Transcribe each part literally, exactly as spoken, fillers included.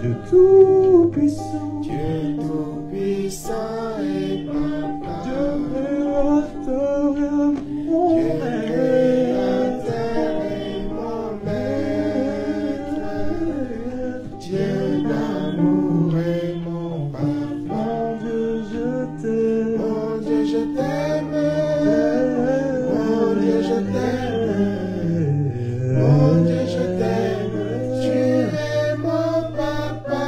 Dieu tout-puissant, Dieu tout-puissant et papa, Dieu créateur et mon Dieu maître, créateur et mon maître, Dieu d'amour et mon papa. mon Dieu, je t'aime, Mon Dieu, je t'aime. Mon Dieu, je t'aime. Mon Dieu, je t'aime. Tu es mon papa.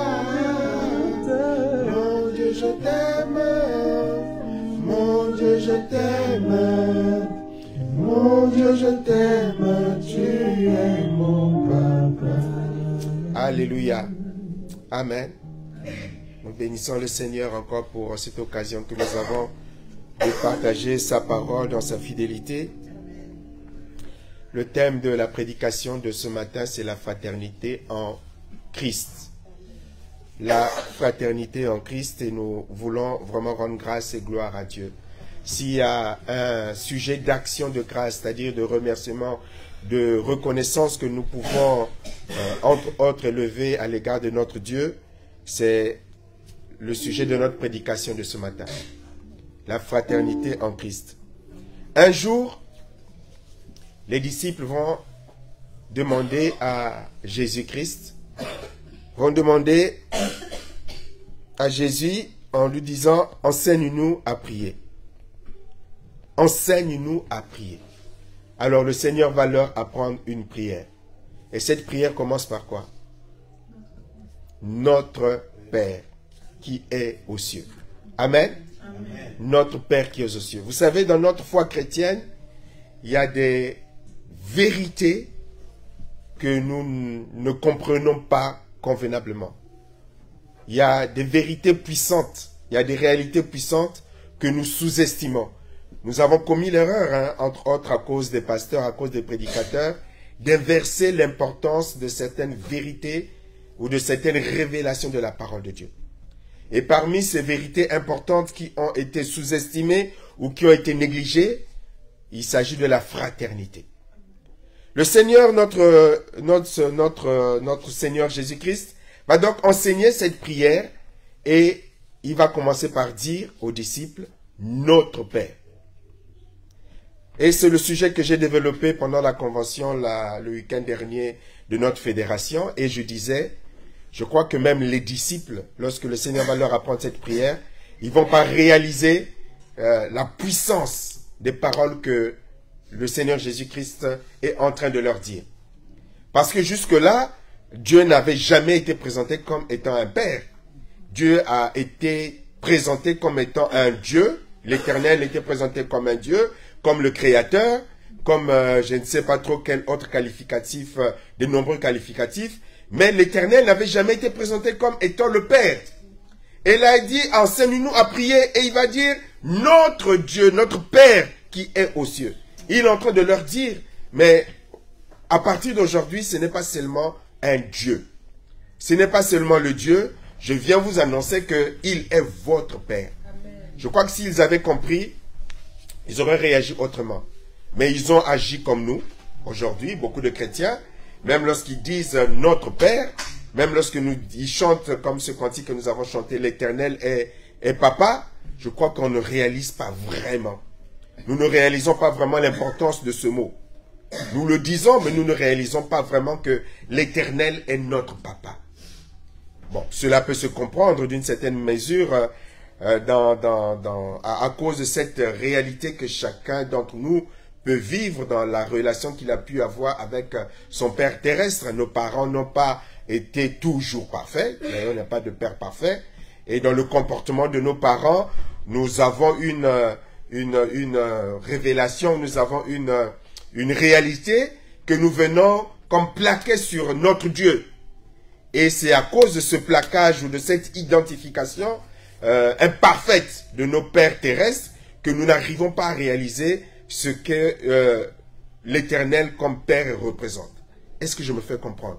Mon Dieu, je t'aime. Mon Dieu, je t'aime. Mon Dieu, je t'aime. Tu es mon papa. Alléluia. Amen. Nous bénissons le Seigneur encore pour cette occasion que nous avons de partager sa parole dans sa fidélité. Le thème de la prédication de ce matin, c'est la fraternité en Christ. La fraternité en Christ, et nous voulons vraiment rendre grâce et gloire à Dieu. S'il y a un sujet d'action de grâce, c'est-à-dire de remerciement, de reconnaissance que nous pouvons, euh, entre autres, élever à l'égard de notre Dieu, c'est le sujet de notre prédication de ce matin. La fraternité en Christ. Un jour, les disciples vont demander à Jésus-Christ, vont demander à Jésus en lui disant, enseigne-nous à prier. Enseigne-nous à prier. Alors le Seigneur va leur apprendre une prière. Et cette prière commence par quoi? Notre Père qui est aux cieux. Amen. Amen. Notre Père qui est aux cieux. Vous savez, dans notre foi chrétienne, il y a des vérités que nous ne comprenons pas convenablement. Il y a des vérités puissantes, il y a des réalités puissantes que nous sous-estimons. Nous avons commis l'erreur, hein, entre autres à cause des pasteurs, à cause des prédicateurs, d'inverser l'importance de certaines vérités ou de certaines révélations de la parole de Dieu. Et parmi ces vérités importantes qui ont été sous-estimées ou qui ont été négligées, il s'agit de la fraternité. Le Seigneur, notre, notre, notre, notre Seigneur Jésus-Christ, va donc enseigner cette prière et il va commencer par dire aux disciples, notre Père. Et c'est le sujet que j'ai développé pendant la convention la, le week-end dernier de notre fédération. Et je disais, je crois que même les disciples, lorsque le Seigneur va leur apprendre cette prière, ils ne vont pas réaliser euh, la puissance des paroles que le Seigneur Jésus-Christ est en train de leur dire. Parce que jusque-là, Dieu n'avait jamais été présenté comme étant un Père. Dieu a été présenté comme étant un Dieu. L'Éternel était présenté comme un Dieu, comme le Créateur, comme euh, je ne sais pas trop quel autre qualificatif, euh, de nombreux qualificatifs. Mais l'Éternel n'avait jamais été présenté comme étant le Père. Et là, il dit, enseigne-nous à prier. Et il va dire, notre Dieu, notre Père qui est aux cieux. Il est en train de leur dire, mais à partir d'aujourd'hui, ce n'est pas seulement un Dieu. Ce n'est pas seulement le Dieu. Je viens vous annoncer qu'il est votre Père. Amen. Je crois que s'ils avaient compris, ils auraient réagi autrement. Mais ils ont agi comme nous. Aujourd'hui, beaucoup de chrétiens, même lorsqu'ils disent notre Père, même lorsque nous, ils chantent comme ce cantique que nous avons chanté, l'Éternel est, est papa, je crois qu'on ne réalise pas vraiment. Nous ne réalisons pas vraiment l'importance de ce mot. Nous le disons, mais nous ne réalisons pas vraiment que l'Éternel est notre papa. Bon, cela peut se comprendre d'une certaine mesure euh, dans, dans, dans, à, à cause de cette réalité que chacun d'entre nous peut vivre dans la relation qu'il a pu avoir avec son père terrestre. Nos parents n'ont pas été toujours parfaits. D'ailleurs, il n'y a pas de père parfait. Et dans le comportement de nos parents, nous avons une, une, une révélation, nous avons une, une réalité que nous venons comme plaquer sur notre Dieu. Et c'est à cause de ce plaquage ou de cette identification euh, imparfaite de nos pères terrestres que nous n'arrivons pas à réaliser ce que euh, l'Éternel comme Père représente. Est-ce que je me fais comprendre?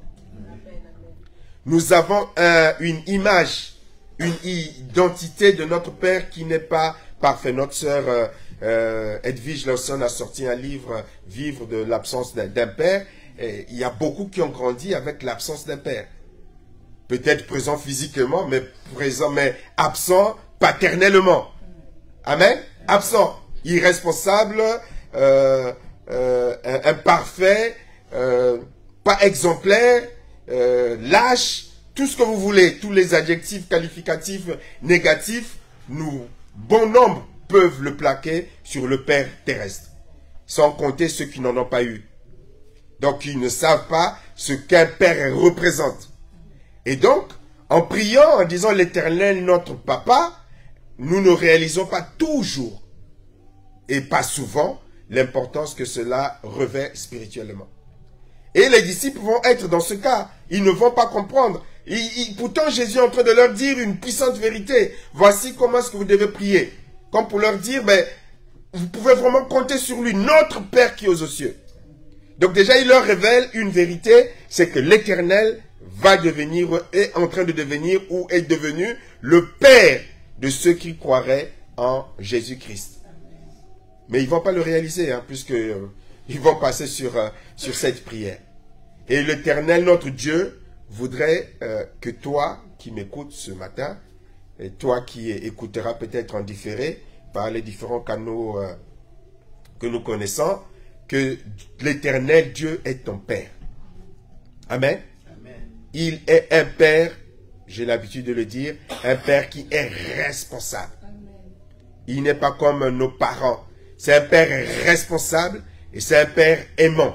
Nous avons un, une image, une identité de notre Père qui n'est pas parfait. Notre sœur euh, euh, Edwige Lawson a sorti un livre, Vivre de l'absence d'un Père. Et il y a beaucoup qui ont grandi avec l'absence d'un Père. peut-être présent physiquement, mais présent, mais absent paternellement. Amen. Absent, irresponsable, euh, euh, imparfait, euh, pas exemplaire, euh, lâche, tout ce que vous voulez, tous les adjectifs qualificatifs négatifs, nous, bon nombre, peuvent le plaquer sur le Père terrestre, sans compter ceux qui n'en ont pas eu. Donc, ils ne savent pas ce qu'un Père représente. Et donc, en priant, en disant l'Éternel, notre Papa, nous ne réalisons pas toujours, et pas souvent, l'importance que cela revêt spirituellement. Et les disciples vont être dans ce cas. Ils ne vont pas comprendre. Ils, ils, pourtant, Jésus est en train de leur dire une puissante vérité. Voici comment est-ce que vous devez prier. Comme pour leur dire, ben, vous pouvez vraiment compter sur lui, notre Père qui est aux cieux. Donc déjà, il leur révèle une vérité, c'est que l'Éternel va devenir, est en train de devenir ou est devenu le Père de ceux qui croiraient en Jésus-Christ. Mais ils ne vont pas le réaliser, hein, puisque euh, ils vont passer sur, euh, sur cette prière. Et l'Éternel, notre Dieu, voudrait euh, que toi qui m'écoutes ce matin, et toi qui écouteras peut-être en différé par les différents canaux euh, que nous connaissons, que l'Éternel Dieu est ton Père. Amen. Amen. Il est un Père, j'ai l'habitude de le dire, un Père qui est responsable. Amen. Il n'est pas comme nos parents. C'est un Père responsable et c'est un Père aimant.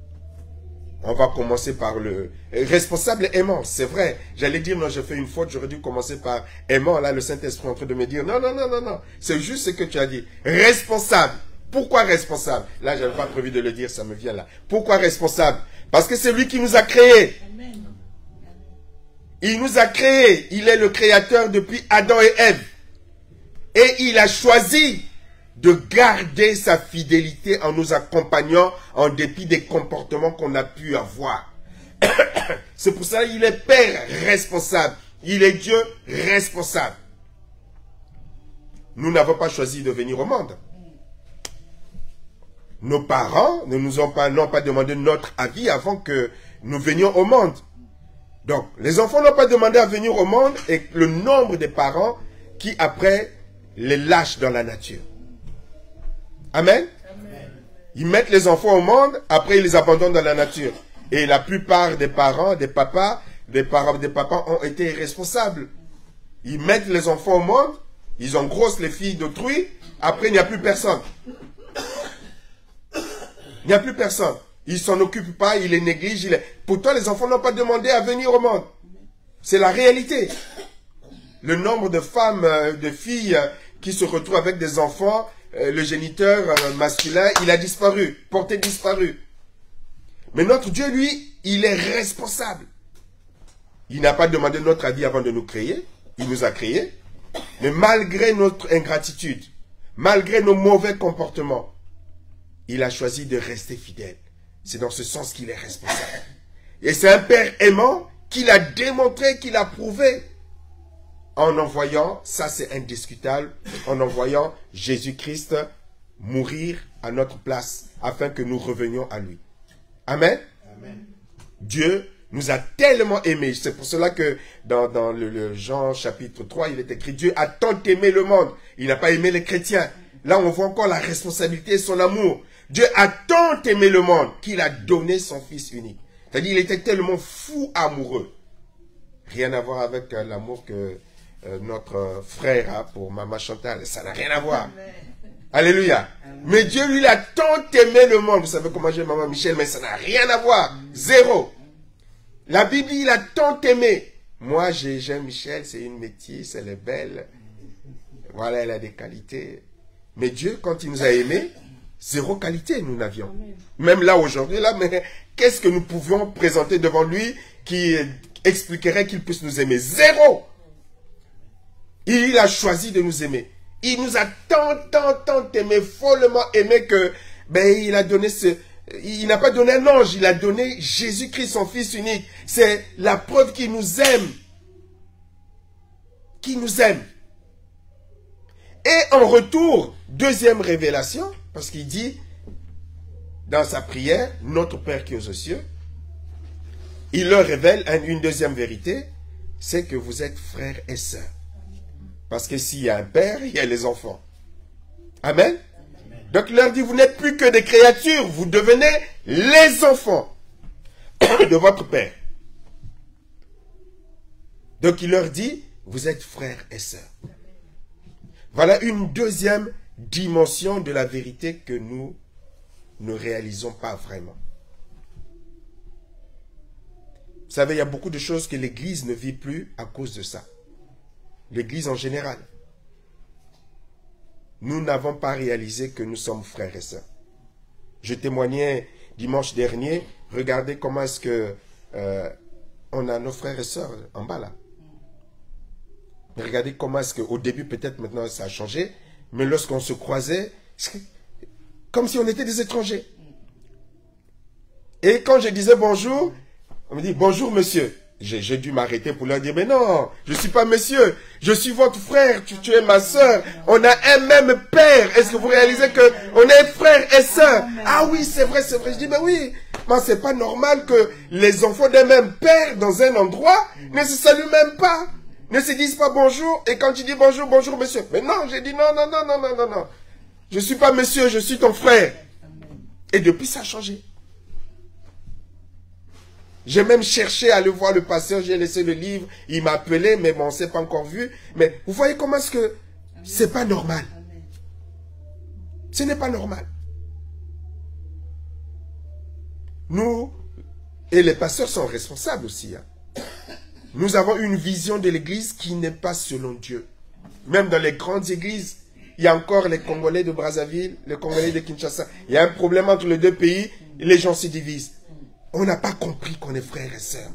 On va commencer par le responsable et aimant, c'est vrai. J'allais dire, non, j'ai fait une faute, j'aurais dû commencer par aimant. Là, le Saint-Esprit est en train de me dire, non, non, non, non, non. C'est juste ce que tu as dit. Responsable. Pourquoi responsable? Là, je n'avais pas prévu de le dire, ça me vient là. Pourquoi responsable? Parce que c'est lui qui nous a créés. Amen. Il nous a créés. Il est le créateur depuis Adam et Ève. Et il a choisi de garder sa fidélité en nous accompagnant en dépit des comportements qu'on a pu avoir. C'est pour ça qu'il est Père responsable. Il est Dieu responsable. Nous n'avons pas choisi de venir au monde. Nos parents ne nous ont pas, n'ont pas demandé notre avis avant que nous venions au monde. Donc, les enfants n'ont pas demandé à venir au monde et le nombre de parents qui, après, les lâchent dans la nature. Amen. Amen. Ils mettent les enfants au monde, après ils les abandonnent dans la nature. Et la plupart des parents, des papas, des parents, des papas ont été irresponsables. Ils mettent les enfants au monde, ils engrossent les filles d'autrui, après il n'y a plus personne. Il n'y a plus personne. Ils ne s'en occupent pas, ils les négligent. Ils les... Pourtant, les enfants n'ont pas demandé à venir au monde. C'est la réalité. Le nombre de femmes, de filles qui se retrouvent avec des enfants, le géniteur masculin, il a disparu, porté disparu. Mais notre Dieu, lui, il est responsable. Il n'a pas demandé notre avis avant de nous créer. Il nous a créés. Mais malgré notre ingratitude, malgré nos mauvais comportements, il a choisi de rester fidèle. C'est dans ce sens qu'il est responsable. Et c'est un Père aimant qu'il a démontré, qu'il a prouvé en envoyant, ça c'est indiscutable, en envoyant Jésus-Christ mourir à notre place afin que nous revenions à lui. Amen. Amen. Dieu nous a tellement aimés. C'est pour cela que dans, dans le, le Jean chapitre trois, il est écrit, Dieu a tant aimé le monde. Il n'a pas aimé les chrétiens. Là, on voit encore la responsabilité et son amour. Dieu a tant aimé le monde qu'il a donné son Fils unique. C'est-à-dire, il était tellement fou amoureux. Rien à voir avec euh, l'amour que euh, notre frère a pour Maman Chantal. Ça n'a rien à voir. Amen. Alléluia. Amen. Mais Dieu, lui, il a tant aimé le monde. Vous savez comment j'ai Maman Michel, mais ça n'a rien à voir. Amen. Zéro. La Bible, il a tant aimé. Moi, j'aime Michel, c'est une métisse, elle est belle. Voilà, elle a des qualités. Mais Dieu, quand il nous a aimés, zéro qualité nous n'avions. Même là aujourd'hui, là, mais qu'est-ce que nous pouvions présenter devant lui qui expliquerait qu'il puisse nous aimer? Zéro. Il a choisi de nous aimer. Il nous a tant, tant, tant aimé, follement aimé que, ben, il a donné ce, il n'a pas donné un ange, il a donné Jésus-Christ, son Fils unique. C'est la preuve qu'il nous aime. Qu'il nous aime. Et en retour, deuxième révélation, parce qu'il dit dans sa prière, notre Père qui est aux cieux, il leur révèle une deuxième vérité, c'est que vous êtes frères et sœurs. Parce que s'il y a un père, il y a les enfants. Amen. Donc il leur dit, vous n'êtes plus que des créatures, vous devenez les enfants de votre père. Donc il leur dit, vous êtes frères et sœurs. Voilà une deuxième dimension de la vérité que nous ne réalisons pas vraiment. Vous savez, il y a beaucoup de choses que l'Église ne vit plus à cause de ça. L'Église en général. Nous n'avons pas réalisé que nous sommes frères et sœurs. Je témoignais dimanche dernier, regardez comment est-ce que euh, on a nos frères et sœurs en bas là. Regardez comment est-ce qu'au début, peut-être maintenant ça a changé, mais lorsqu'on se croisait, comme si on était des étrangers. Et quand je disais bonjour, on me dit bonjour monsieur. J'ai dû m'arrêter pour leur dire, mais non, je ne suis pas monsieur, je suis votre frère, tu, tu es ma soeur, on a un même père. Est-ce que vous réalisez qu'on est frères et sœurs? Ah oui, c'est vrai, c'est vrai. Je dis, mais oui, mais c'est pas normal que les enfants d'un même père dans un endroit ne se saluent même pas, ne se disent pas bonjour, et quand tu dis bonjour, bonjour monsieur. Mais non, j'ai dit non, non, non, non, non, non, non. Je ne suis pas monsieur, je suis ton frère. Et depuis, ça a changé. J'ai même cherché à aller voir le pasteur, j'ai laissé le livre, il m'a appelé, mais bon, on ne s'est pas encore vu. Mais vous voyez comment est-ce que c'est pas normal. Ce n'est pas normal. Nous, et les pasteurs sont responsables aussi. Hein. Nous avons une vision de l'église qui n'est pas selon Dieu. Même dans les grandes églises, il y a encore les Congolais de Brazzaville, les Congolais de Kinshasa. Il y a un problème entre les deux pays, les gens se divisent. On n'a pas compris qu'on est frères et sœurs.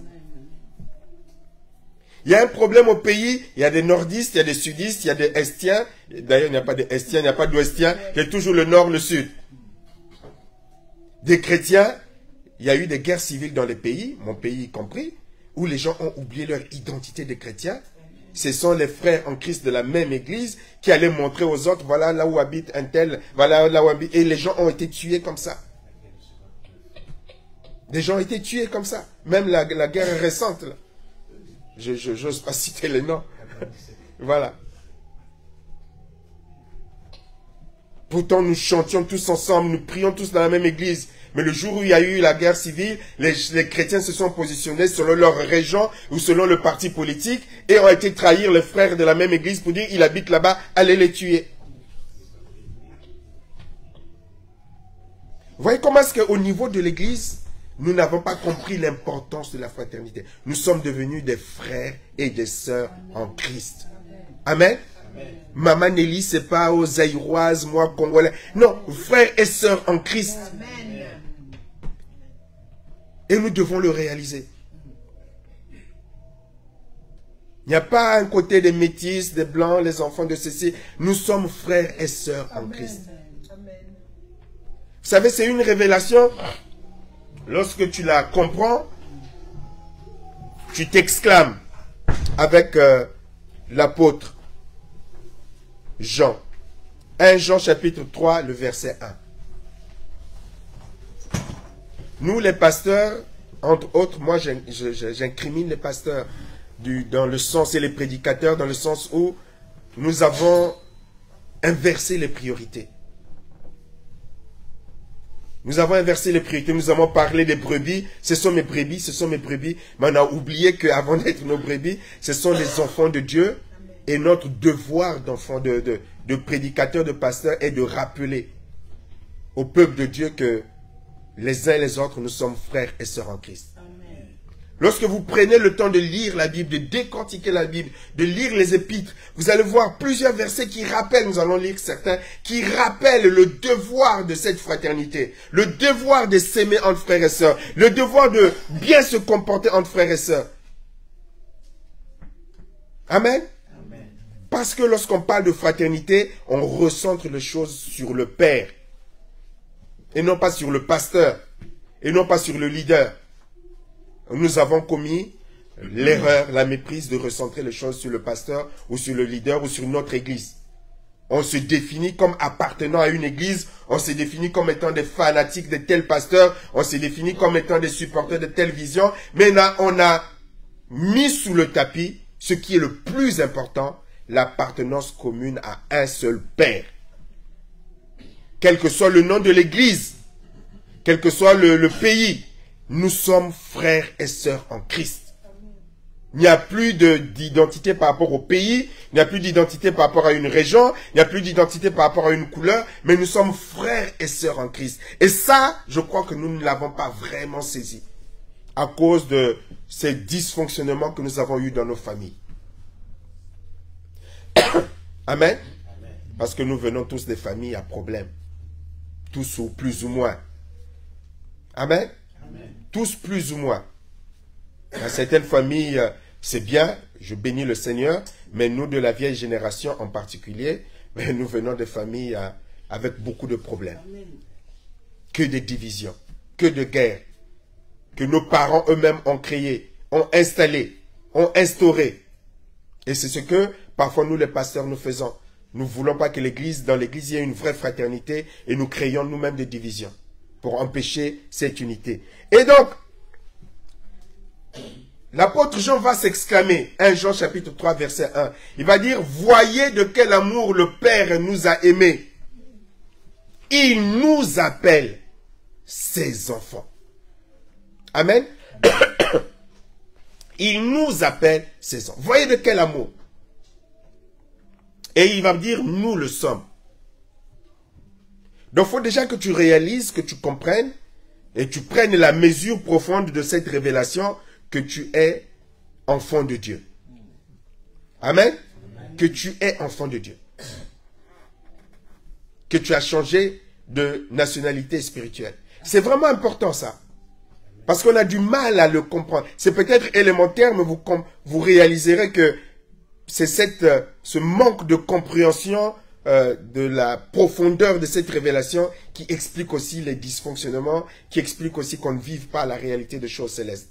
Il y a un problème au pays, il y a des nordistes, il y a des sudistes, il y a des estiens. D'ailleurs, il n'y a pas d'estiens, il n'y a pas d'ouestiens, il y a toujours le nord, le sud. Des chrétiens, il y a eu des guerres civiles dans les pays, mon pays y compris, où les gens ont oublié leur identité de chrétiens. Ce sont les frères en Christ de la même église qui allaient montrer aux autres, voilà là où habite un tel, voilà là où habite... Et les gens ont été tués comme ça. Des gens ont été tués comme ça. Même la, la guerre récente. Là. Je n'ose pas citer les noms. Voilà. Pourtant, nous chantions tous ensemble, nous prions tous dans la même église. Mais le jour où il y a eu la guerre civile, les, les chrétiens se sont positionnés selon leur région ou selon le parti politique et ont été trahir les frères de la même église pour dire, il habite là-bas, allez les tuer. Vous voyez comment est-ce qu'au niveau de l'église, nous n'avons pas compris l'importance de la fraternité. Nous sommes devenus des frères et des sœurs en Christ. Amen. Amen. Maman Nelly, c'est pas aux Zaïroises, moi, Congolais. Non, frères et sœurs en Christ. Amen. Et nous devons le réaliser. Il n'y a pas un côté des métis, des blancs, les enfants de ceci. Nous sommes frères et sœurs en Christ. Amen. Vous savez, c'est une révélation. Lorsque tu la comprends, tu t'exclames avec euh, l'apôtre Jean. premier Jean chapitre trois, le verset un. Nous les pasteurs, entre autres, moi j'incrimine les pasteurs du, dans le sens et les prédicateurs dans le sens où nous avons inversé les priorités. Nous avons inversé les priorités, nous avons parlé des brebis, ce sont mes brebis, ce sont mes brebis, mais on a oublié qu'avant d'être nos brebis, ce sont les enfants de Dieu, et notre devoir d'enfant, de, de, de prédicateur, de pasteur, est de rappeler au peuple de Dieu que les uns et les autres, nous sommes frères et sœurs en Christ. Lorsque vous prenez le temps de lire la Bible, de décortiquer la Bible, de lire les épîtres, vous allez voir plusieurs versets qui rappellent, nous allons lire certains, qui rappellent le devoir de cette fraternité, le devoir de s'aimer entre frères et sœurs, le devoir de bien se comporter entre frères et sœurs. Amen. Amen. Parce que lorsqu'on parle de fraternité, on recentre les choses sur le Père, et non pas sur le pasteur, et non pas sur le leader. Nous avons commis l'erreur, la méprise de recentrer les choses sur le pasteur ou sur le leader ou sur notre église. On se définit comme appartenant à une église, on se définit comme étant des fanatiques de tel pasteur, on se définit comme étant des supporters de telle vision, mais là, on a mis sous le tapis ce qui est le plus important, l'appartenance commune à un seul Père. Quel que soit le nom de l'Église, quel que soit le, le pays, nous sommes frères et sœurs en Christ. Il n'y a plus d'identité par rapport au pays, il n'y a plus d'identité par rapport à une région, il n'y a plus d'identité par rapport à une couleur, mais nous sommes frères et sœurs en Christ. Et ça, je crois que nous ne l'avons pas vraiment saisi à cause de ces dysfonctionnements que nous avons eus dans nos familles. Amen. Parce que nous venons tous des familles à problème. Tous ou plus ou moins. Amen. Amen. Tous plus ou moins. Dans certaines familles, c'est bien, je bénis le Seigneur, mais nous de la vieille génération en particulier, nous venons de familles avec beaucoup de problèmes. Amen. Que de divisions, que de guerres, que nos parents eux-mêmes ont créé, ont installé, ont instauré. Et c'est ce que parfois nous les pasteurs nous faisons. Nous ne voulons pas que l'église, dans l'église, il y ait une vraie fraternité et nous créons nous-mêmes des divisions pour empêcher cette unité. Et donc, l'apôtre Jean va s'exclamer, un Jean chapitre trois verset un, il va dire, voyez de quel amour le Père nous a aimés. Il nous appelle ses enfants. Amen. Il nous appelle ses enfants. Voyez de quel amour. Et il va me dire, nous le sommes. Donc, il faut déjà que tu réalises, que tu comprennes, et tu prennes la mesure profonde de cette révélation que tu es enfant de Dieu. Amen. Amen. Que tu es enfant de Dieu. Que tu as changé de nationalité spirituelle. C'est vraiment important ça. Parce qu'on a du mal à le comprendre. C'est peut-être élémentaire, mais vous, vous réaliserez que c'est cette, ce manque de compréhension euh, de la profondeur de cette révélation qui explique aussi les dysfonctionnements, qui explique aussi qu'on ne vive pas la réalité des choses célestes.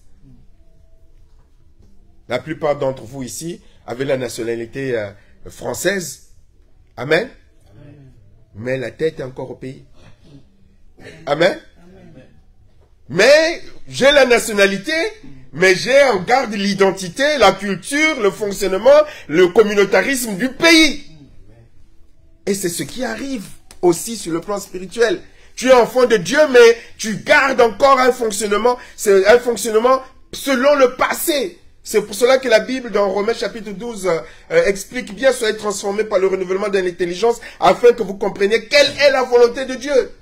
La plupart d'entre vous ici avez la nationalité euh, française. Amen. Amen. Mais la tête est encore au pays. Amen. Amen. Mais j'ai la nationalité, mais j'ai en garde l'identité, la culture, le fonctionnement, le communautarisme du pays. Et c'est ce qui arrive aussi sur le plan spirituel. Tu es enfant de Dieu, mais tu gardes encore un fonctionnement, c'est un fonctionnement selon le passé. C'est pour cela que la Bible, dans Romains chapitre douze, euh, explique bien, soyez transformés par le renouvellement de l'intelligence, afin que vous compreniez quelle est la volonté de Dieu.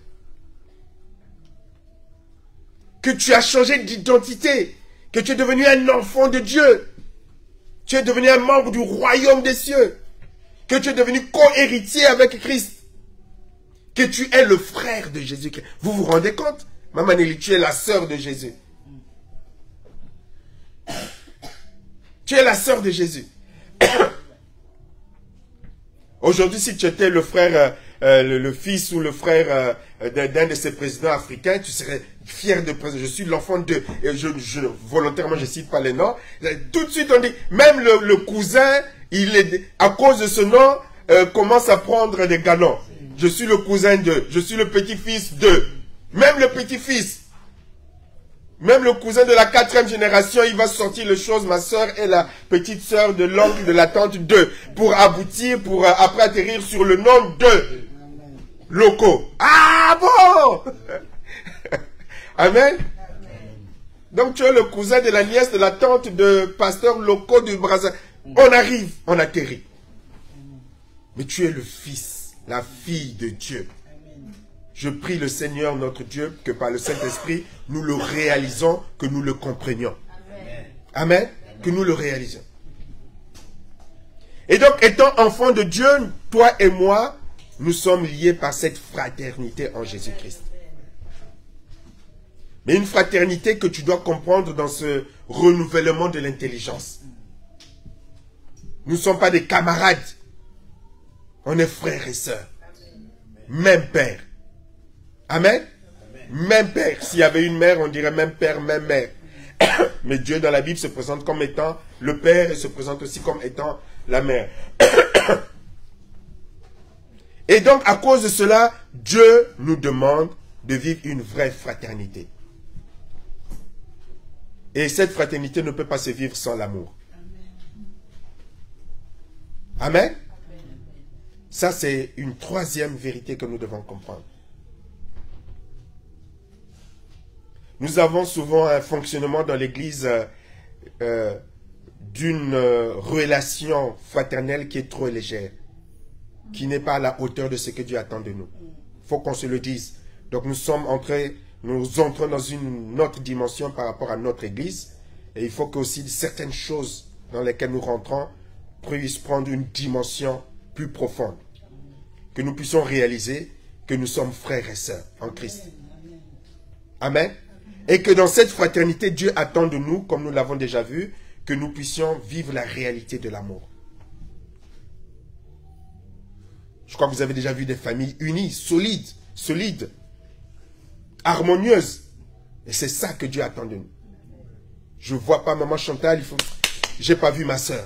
Que tu as changé d'identité, que tu es devenu un enfant de Dieu, tu es devenu un membre du royaume des cieux, que tu es devenu co-héritier avec Christ, que tu es le frère de Jésus-Christ. Vous vous rendez compte? Maman Nelly, tu es la sœur de Jésus. Tu es la sœur de Jésus. Aujourd'hui, si tu étais le frère, euh, le, le fils ou le frère euh, d'un de ces présidents africains, tu serais fier de président. Je suis l'enfant de... Et je, je, volontairement, je ne cite pas les noms. Tout de suite, on dit, même le, le cousin, il est, à cause de ce nom, euh, commence à prendre des galons. Je suis le cousin de, je suis le petit-fils de. Même le petit-fils. Même le cousin de la quatrième génération, il va sortir les choses, ma soeur est la petite soeur de l'oncle, de la tante de, pour aboutir, pour euh, après atterrir sur le nom de locaux. Ah bon? Amen. Donc tu es le cousin de la nièce de la tante de pasteur locaux du Brésil. On arrive, on atterrit. Mais tu es le fils, la fille de Dieu. Je prie le Seigneur notre Dieu que par le Saint-Esprit, nous le réalisons, que nous le comprenions. Amen. Amen. Que nous le réalisons. Et donc, étant enfants de Dieu, toi et moi, nous sommes liés par cette fraternité en Jésus-Christ. Mais une fraternité que tu dois comprendre dans ce renouvellement de l'intelligence. Nous ne sommes pas des camarades. On est frères et sœurs. Même père. Amen. Amen. Même père. S'il y avait une mère, on dirait même père, même mère. Mais Dieu dans la Bible se présente comme étant le père et se présente aussi comme étant la mère. Et donc, à cause de cela, Dieu nous demande de vivre une vraie fraternité. Et cette fraternité ne peut pas se vivre sans l'amour. Amen. Ça, c'est une troisième vérité que nous devons comprendre. Nous avons souvent un fonctionnement dans l'Église euh, euh, d'une euh, relation fraternelle qui est trop légère, qui n'est pas à la hauteur de ce que Dieu attend de nous. Il faut qu'on se le dise. Donc nous sommes entrés, nous entrons dans une autre dimension par rapport à notre Église, et il faut que aussi certaines choses dans lesquelles nous rentrons puissent prendre une dimension plus profonde, que nous puissions réaliser que nous sommes frères et sœurs en Christ. Amen. Et que dans cette fraternité, Dieu attend de nous, comme nous l'avons déjà vu, que nous puissions vivre la réalité de l'amour. Je crois que vous avez déjà vu des familles unies, solides, solides, harmonieuses. Et c'est ça que Dieu attend de nous. Je ne vois pas maman Chantal, il faut... j'ai pas vu ma soeur.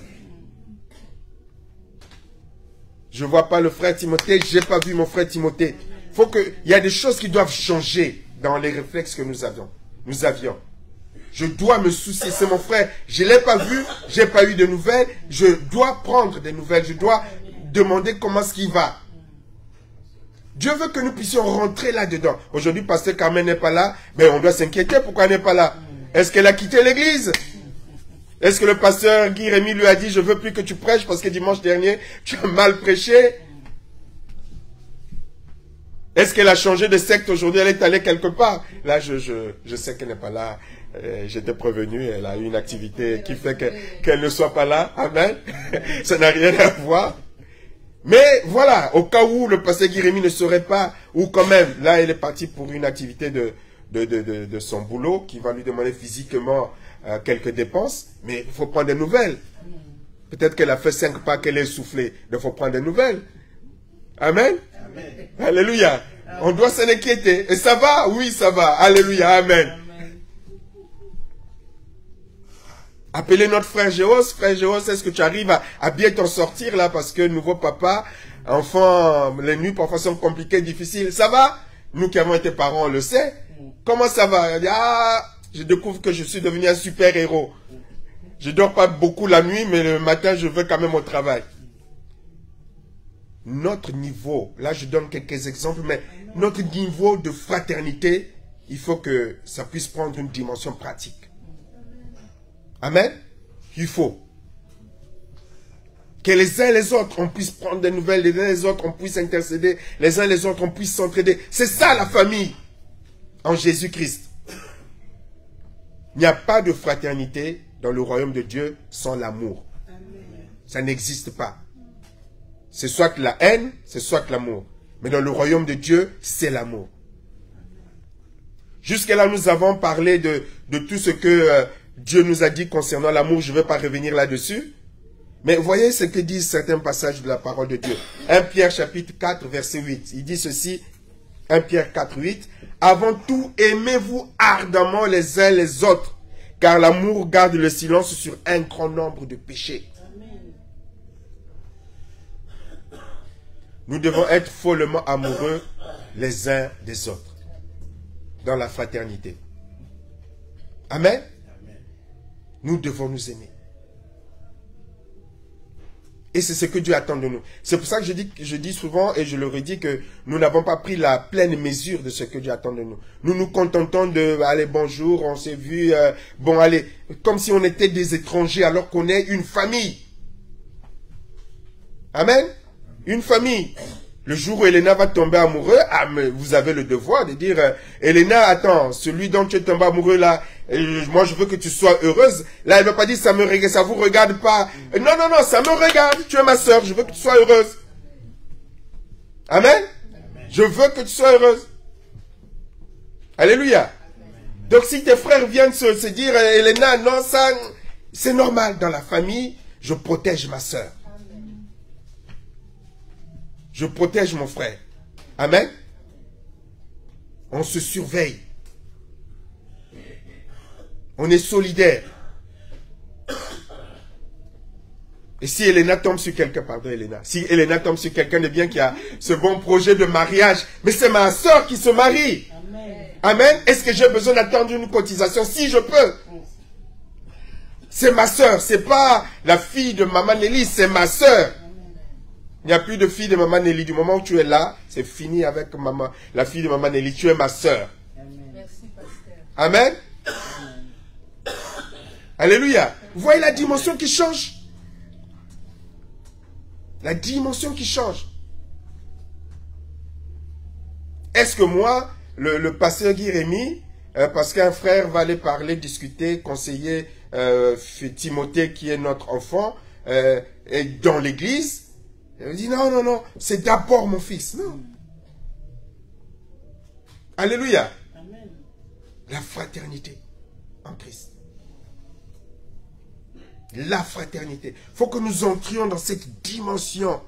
Je ne vois pas le frère Timothée, j'ai pas vu mon frère Timothée. Il faut que... Il y a des choses qui doivent changer dans les réflexes que nous avions. Nous avions. Je dois me soucier, c'est mon frère, je ne l'ai pas vu, je n'ai pas eu de nouvelles, je dois prendre des nouvelles, je dois demander comment est-ce qu'il va. Dieu veut que nous puissions rentrer là-dedans. Aujourd'hui, pasteur Carmen n'est pas là, mais on doit s'inquiéter pourquoi elle n'est pas là. Est-ce qu'elle a quitté l'église? Est-ce que le pasteur Guy Rémy lui a dit, je ne veux plus que tu prêches parce que dimanche dernier, tu as mal prêché? Est-ce qu'elle a changé de secte aujourd'hui? Elle est allée quelque part? Là, je, je, je sais qu'elle n'est pas là. Euh, J'étais prévenu. Elle a une activité qui fait qu'elle qu'elle ne soit pas là. Amen. Ça n'a rien à voir. Mais voilà, au cas où le pasteur Guy Rémy ne serait pas, ou quand même, là, elle est partie pour une activité de, de, de, de, de son boulot qui va lui demander physiquement euh, quelques dépenses. Mais il faut prendre des nouvelles. Peut-être qu'elle a fait cinq pas, qu'elle est soufflée. Il faut prendre des nouvelles. Amen. Amen. Alléluia. Amen. On doit s'en inquiéter. Et ça va? Oui, ça va. Alléluia. Amen. Amen. Appelez notre frère Géos. Frère Géos, est-ce que tu arrives à, à bien t'en sortir là? Parce que nouveau papa, enfant, les nuits parfois sont compliquées, difficiles. Ça va? Nous qui avons été parents, on le sait. Comment ça va? Ah, je découvre que je suis devenu un super héros. Je dors pas beaucoup la nuit, mais le matin, je vais quand même au travail. Notre niveau, là je donne quelques exemples, mais notre niveau de fraternité, il faut que ça puisse prendre une dimension pratique. Amen. Il faut que les uns et les autres, on puisse prendre des nouvelles, les uns et les autres, on puisse intercéder, les uns et les autres, on puisse s'entraider. C'est ça la famille en Jésus-Christ. Il n'y a pas de fraternité dans le royaume de Dieu sans l'amour. Ça n'existe pas. C'est soit que la haine, c'est soit que l'amour. Mais dans le royaume de Dieu, c'est l'amour. Jusque-là, nous avons parlé de, de tout ce que euh, Dieu nous a dit concernant l'amour. Je ne vais pas revenir là-dessus. Mais voyez ce que disent certains passages de la parole de Dieu. premier Pierre chapitre quatre, verset huit. Il dit ceci, premier Pierre quatre, huit. Avant tout, aimez-vous ardemment les uns les autres, car l'amour garde le silence sur un grand nombre de péchés. Nous devons être follement amoureux les uns des autres, dans la fraternité. Amen. Amen. Nous devons nous aimer. Et c'est ce que Dieu attend de nous. C'est pour ça que je dis, je dis souvent, et je le redis, que nous n'avons pas pris la pleine mesure de ce que Dieu attend de nous. Nous nous contentons de, allez, bonjour, on s'est vu, euh, bon, allez, comme si on était des étrangers alors qu'on est une famille. Amen. Une famille. Le jour où Elena va tomber amoureux, ah, mais vous avez le devoir de dire, euh, Elena, attends, celui dont tu es tombé amoureux là, euh, moi je veux que tu sois heureuse. Là, elle ne va pas dire, ça me regarde, ça vous regarde pas. Euh, non, non, non, ça me regarde, tu es ma soeur, je veux que tu sois heureuse. Amen. Amen. Je veux que tu sois heureuse. Alléluia. Amen. Donc si tes frères viennent se, se dire, Elena, non, ça, c'est normal dans la famille, je protège ma soeur. Je protège mon frère. Amen. On se surveille. On est solidaire. Et si Elena tombe sur quelqu'un, pardon Elena, si Elena tombe sur quelqu'un de bien qui a ce bon projet de mariage, mais c'est ma soeur qui se marie. Amen. Amen. Est-ce que j'ai besoin d'attendre une cotisation? Si je peux. C'est ma soeur, c'est pas la fille de maman Nelly, c'est ma soeur. Il n'y a plus de fille de maman Nelly. Du moment où tu es là, c'est fini avec maman, la fille de maman Nelly. Tu es ma soeur. Merci, pasteur. Amen. Alléluia. Vous voyez la dimension qui change? La dimension qui change. Est-ce que moi, le, le pasteur Guy Rémy, euh, parce qu'un frère va aller parler, discuter, conseiller euh, Timothée qui est notre enfant, euh, et dans l'église, il dit non, non, non, c'est d'abord mon fils. Non. Alléluia. Amen. La fraternité en Christ. La fraternité. Il faut que nous entrions dans cette dimension.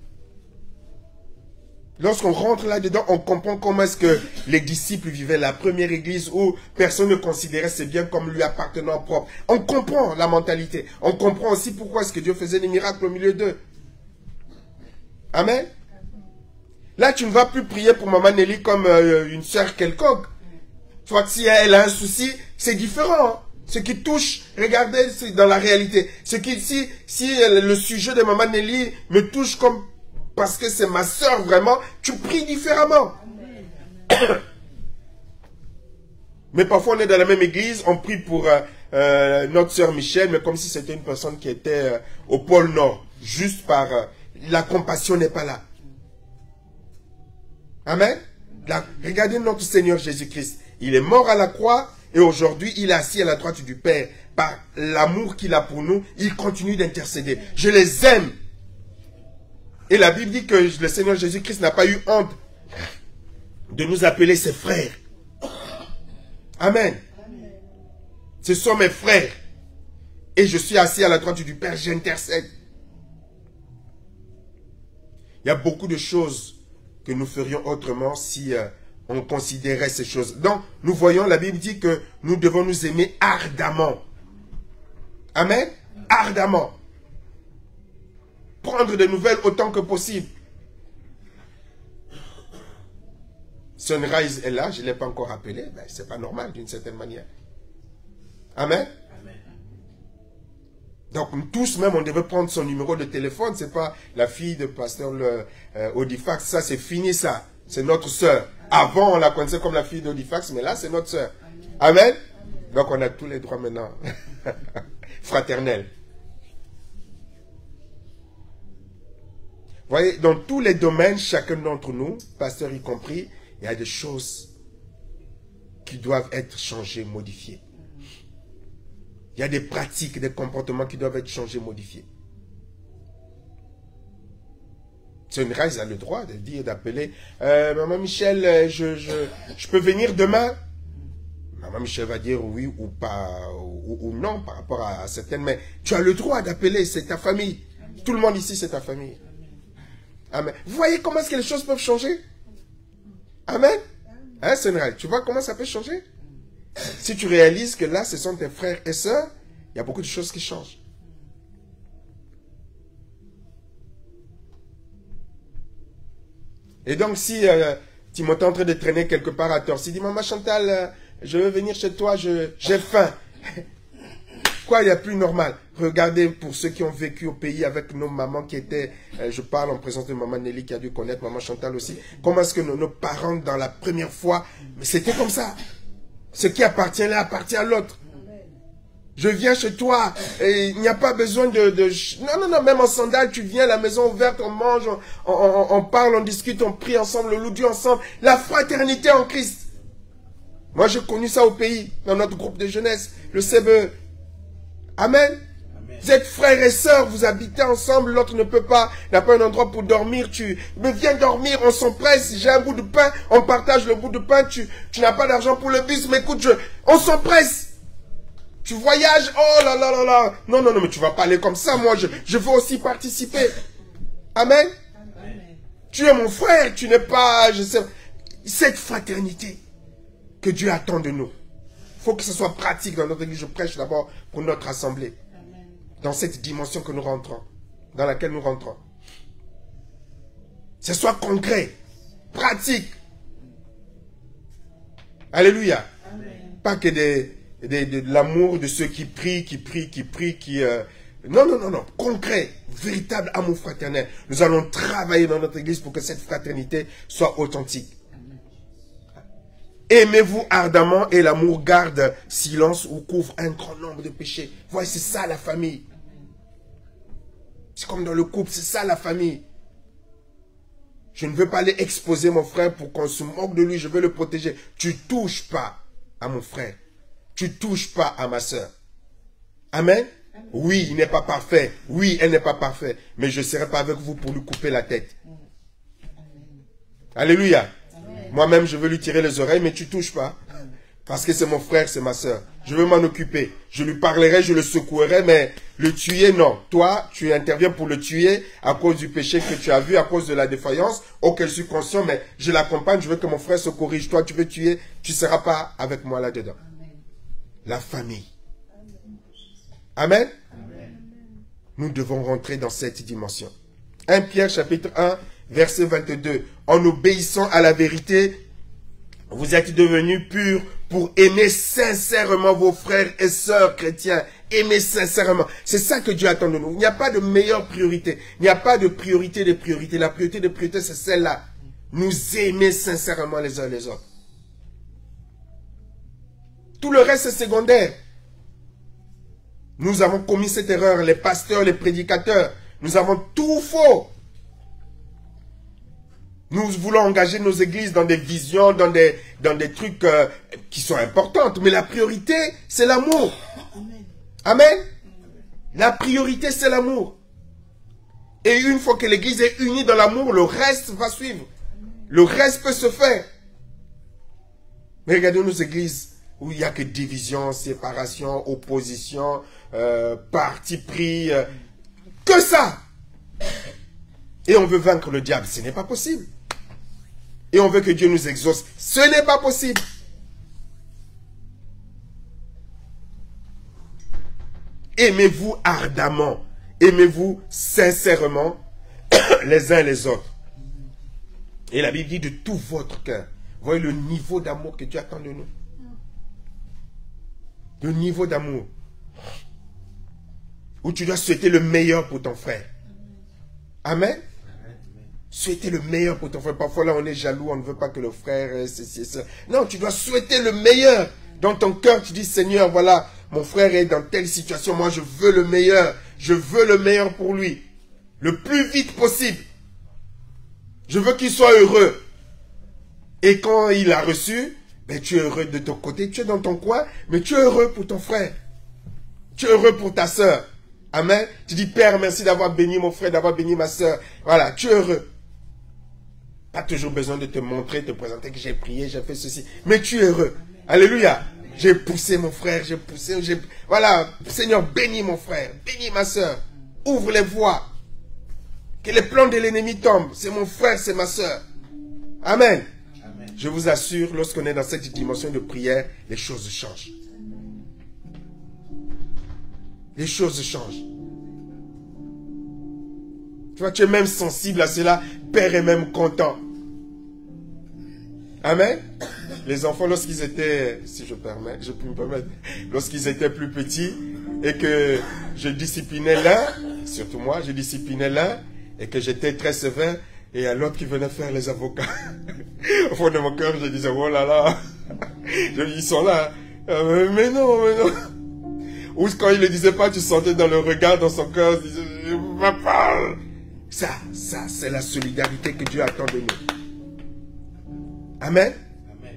Lorsqu'on rentre là-dedans, on comprend comment est-ce que les disciples vivaient la première église où personne ne considérait ses biens comme lui appartenant propre. On comprend la mentalité. On comprend aussi pourquoi est-ce que Dieu faisait des miracles au milieu d'eux. Amen. Là, tu ne vas plus prier pour maman Nelly comme euh, une sœur quelconque. Soit si elle a un souci, c'est différent. Ce qui touche, regardez, c'est dans la réalité. Ce qui, si, si le sujet de maman Nelly me touche comme parce que c'est ma soeur vraiment, tu pries différemment. Mais parfois on est dans la même église, on prie pour euh, euh, notre soeur Michel, mais comme si c'était une personne qui était euh, au pôle Nord. Juste par... Euh, la compassion n'est pas là. Amen. La, regardez notre Seigneur Jésus-Christ. Il est mort à la croix et aujourd'hui il est assis à la droite du Père. Par l'amour qu'il a pour nous, il continue d'intercéder. Je les aime. Et la Bible dit que le Seigneur Jésus-Christ n'a pas eu honte de nous appeler ses frères. Amen. Amen. Ce sont mes frères. Et je suis assis à la droite du Père, j'intercède. Il y a beaucoup de choses que nous ferions autrement si euh, on considérait ces choses. Donc, nous voyons, la Bible dit que nous devons nous aimer ardemment. Amen. Ardemment. Prendre des nouvelles autant que possible. Sunrise est là, je ne l'ai pas encore appelé. Ben, ce n'est pas normal d'une certaine manière. Amen. Amen. Donc nous tous même, on devait prendre son numéro de téléphone. Ce n'est pas la fille de pasteur le, euh, Audifax. Ça, c'est fini ça. C'est notre sœur. Avant, on la connaissait comme la fille d'Audifax, mais là, c'est notre sœur. Amen. Amen. Donc on a tous les droits maintenant. Fraternels. Vous voyez, dans tous les domaines, chacun d'entre nous, pasteur y compris, il y a des choses qui doivent être changées, modifiées. Il y a des pratiques, des comportements qui doivent être changés, modifiés. Sunrise a le droit de dire, d'appeler, euh, Maman Michel, je, je, je peux venir demain? Maman Michel va dire oui ou pas, ou, ou non par rapport à, à certaines, mais tu as le droit d'appeler, c'est ta famille. Tout le monde ici, c'est ta famille. Amen. Vous voyez comment est-ce que les choses peuvent changer? Amen. Hein, Sunrise, tu vois comment ça peut changer? Si tu réalises que là, ce sont tes frères et sœurs, il y a beaucoup de choses qui changent. Et donc, si euh, Timothée est en train de traîner quelque part à tort, s'il dit, Maman Chantal, euh, je veux venir chez toi, j'ai faim. Quoi, il n'y a plus normal. Regardez pour ceux qui ont vécu au pays avec nos mamans qui étaient, euh, je parle en présence de Maman Nelly qui a dû connaître, Maman Chantal aussi, comment est-ce que nos, nos parents dans la première fois, c'était comme ça. Ce qui appartient là appartient à l'autre. Je viens chez toi et il n'y a pas besoin de, de... Non, non, non, même en sandales, tu viens à la maison ouverte, on mange, on, on, on parle, on discute, on prie ensemble, on loue Dieu ensemble. La fraternité en Christ. Moi, j'ai connu ça au pays, dans notre groupe de jeunesse, le C B E. Amen. Amen. Vous êtes frères et sœurs, vous habitez ensemble, l'autre ne peut pas, n'a pas un endroit pour dormir, tu me viens dormir, on s'empresse, j'ai un bout de pain, on partage le bout de pain, tu, tu n'as pas d'argent pour le bus, mais écoute, je, on s'empresse. Tu voyages, oh là là là là. Non, non, non, mais tu vas pas aller comme ça, moi, je, je veux aussi participer. Amen. Amen. Tu es mon frère, tu n'es pas, je sais, cette fraternité que Dieu attend de nous. Il faut que ce soit pratique dans notre église. Je prêche d'abord pour notre assemblée. Amen. Dans cette dimension que nous rentrons, dans laquelle nous rentrons. Que ce soit concret, pratique. Alléluia. Amen. Pas que des, de, de, de l'amour de ceux qui prient, qui prient, qui prient, qui... Euh... Non, non, non, non. Concret, véritable amour fraternel. Nous allons travailler dans notre église pour que cette fraternité soit authentique. Aimez-vous ardemment et l'amour garde silence ou couvre un grand nombre de péchés. Voyez, c'est ça la famille. C'est comme dans le couple, c'est ça la famille. Je ne veux pas aller exposer mon frère pour qu'on se moque de lui, je veux le protéger. Tu touches pas à mon frère. Tu touches pas à ma soeur. Amen. Oui, il n'est pas parfait. Oui, elle n'est pas parfaite. Mais je ne serai pas avec vous pour lui couper la tête. Alléluia. Moi-même, je veux lui tirer les oreilles, mais tu ne touches pas. Parce que c'est mon frère, c'est ma soeur. Je veux m'en occuper. Je lui parlerai, je le secouerai, mais le tuer, non. Toi, tu interviens pour le tuer à cause du péché que tu as vu, à cause de la défaillance, auquel je suis conscient, mais je l'accompagne, je veux que mon frère se corrige. Toi, tu veux tuer, tu ne seras pas avec moi là-dedans. La famille. Amen. Amen. Nous devons rentrer dans cette dimension. premier Pierre chapitre un, verset vingt-deux. En obéissant à la vérité, vous êtes devenus purs pour aimer sincèrement vos frères et sœurs chrétiens. Aimer sincèrement. C'est ça que Dieu attend de nous. Il n'y a pas de meilleure priorité. Il n'y a pas de priorité des priorités. La priorité des priorités, c'est celle-là. Nous aimer sincèrement les uns les autres. Tout le reste, c'est secondaire. Nous avons commis cette erreur, les pasteurs, les prédicateurs. Nous avons tout faux. Nous voulons engager nos églises dans des visions, dans des, dans des trucs euh, qui sont importants. Mais la priorité, c'est l'amour. Amen. Amen. La priorité, c'est l'amour. Et une fois que l'église est unie dans l'amour, le reste va suivre. Le reste peut se faire. Mais regardez nos églises où il n'y a que division, séparation, opposition, euh, parti pris, euh, que ça. Et on veut vaincre le diable, ce n'est pas possible. Et on veut que Dieu nous exauce, ce n'est pas possible. Aimez-vous ardemment, aimez-vous sincèrement les uns les autres. Et la Bible dit de tout votre cœur. Voyez le niveau d'amour que Dieu attend de nous. Le niveau d'amour. Où tu dois souhaiter le meilleur pour ton frère. Amen. Souhaiter le meilleur pour ton frère. Parfois là on est jaloux, on ne veut pas que le frère... C'est, c'est, non, tu dois souhaiter le meilleur. Dans ton cœur, tu dis Seigneur, voilà, mon frère est dans telle situation. Moi je veux le meilleur. Je veux le meilleur pour lui. Le plus vite possible. Je veux qu'il soit heureux. Et quand il a reçu... Mais tu es heureux de ton côté, tu es dans ton coin, mais tu es heureux pour ton frère. Tu es heureux pour ta soeur. Amen. Tu dis, Père, merci d'avoir béni mon frère, d'avoir béni ma soeur. Voilà, tu es heureux. Pas toujours besoin de te montrer, de te présenter que j'ai prié, j'ai fait ceci. Mais tu es heureux. Alléluia. J'ai poussé mon frère, j'ai poussé, j'ai... Voilà, Seigneur, bénis mon frère, bénis ma soeur. Ouvre les voies. Que les plans de l'ennemi tombent. C'est mon frère, c'est ma soeur. Amen. Je vous assure, lorsqu'on est dans cette dimension de prière, les choses changent. Les choses changent. Tu vois, tu es même sensible à cela. Père est même content. Amen. Les enfants, lorsqu'ils étaient, si je permets, je peux me permettre, lorsqu'ils étaient plus petits et que je disciplinais l'un, surtout moi, je disciplinais l'un et que j'étais très sévère, et à l'autre qui venait faire les avocats. Au fond de mon cœur, je disais, oh là là. Ils sont là. Mais non, mais non. Ou quand il ne le disait pas, tu sentais dans le regard, dans son cœur, il disait, papa. Ça, ça, c'est la solidarité que Dieu attend de nous. Amen. Amen.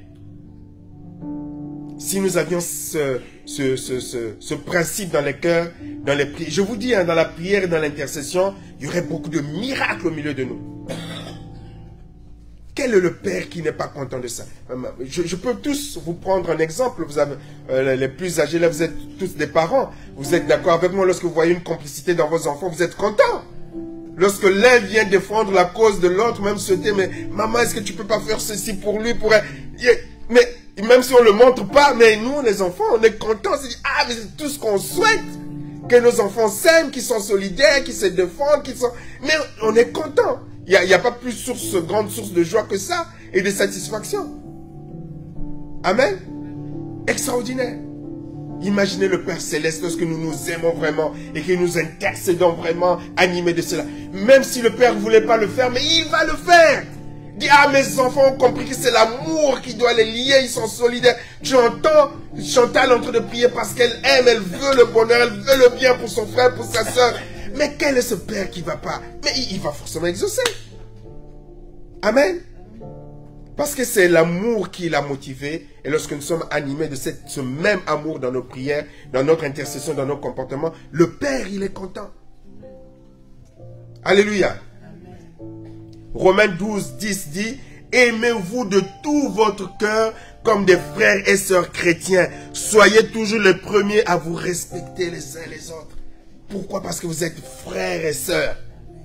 Si nous avions ce, ce, ce, ce, ce principe dans les cœurs, dans les prières, je vous dis, hein, dans la prière et dans l'intercession, il y aurait beaucoup de miracles au milieu de nous. Quel est le père qui n'est pas content de ça? je, je peux tous vous prendre un exemple. Vous avez euh, les plus âgés là, vous êtes tous des parents. Vous êtes d'accord avec moi lorsque vous voyez une complicité dans vos enfants, vous êtes contents. Lorsque l'un vient défendre la cause de l'autre, même souhaiter, mais maman, est-ce que tu peux pas faire ceci pour lui, pour elle? Mais même si on le montre pas, mais nous les enfants, on est contents. C'est ah, mais c'est tout ce qu'on souhaite. Que nos enfants s'aiment, qu'ils sont solidaires, qu'ils se défendent, qu'ils sont... Mais on est contents. Il n'y a, y a pas plus source, grande source de joie que ça et de satisfaction. Amen. Extraordinaire. Imaginez le Père Céleste lorsque nous nous aimons vraiment et que nous intercédons vraiment animés de cela. Même si le Père ne voulait pas le faire, mais il va le faire. Dis, ah, mes enfants ont compris que c'est l'amour qui doit les lier, ils sont solidaires. Tu entends Chantal en train de prier parce qu'elle aime, elle veut le bonheur, elle veut le bien pour son frère, pour sa soeur. Mais quel est ce Père qui ne va pas? Mais il va forcément exaucer. Amen. Parce que c'est l'amour qui l'a motivé. Et lorsque nous sommes animés de cette, ce même amour dans nos prières, dans notre intercession, dans nos comportements, le Père, il est content. Alléluia. Romains douze, dix dit, aimez-vous de tout votre cœur comme des frères et sœurs chrétiens. Soyez toujours les premiers à vous respecter les uns les autres. Pourquoi? Parce que vous êtes frères et sœurs.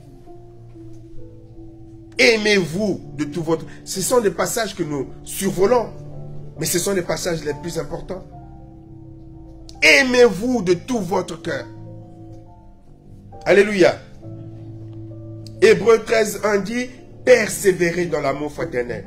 Aimez-vous de tout votre... Ce sont des passages que nous survolons, mais ce sont les passages les plus importants. Aimez-vous de tout votre cœur. Alléluia. Hébreux treize, un dit, persévérez dans l'amour fraternel.